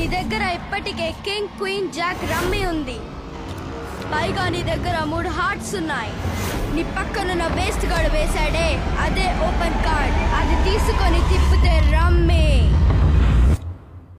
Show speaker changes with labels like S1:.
S1: దగ్గర ఇప్పటికే king queen Jack rummy ఉంది. పైగా నీ దగ్గర 3 హార్ట్స్ ఉన్నాయి. నీ పక్కనున్న వేస్ట్ గార్డ్ వేశాడే, అదే ఓపెన్ కార్డ్. అది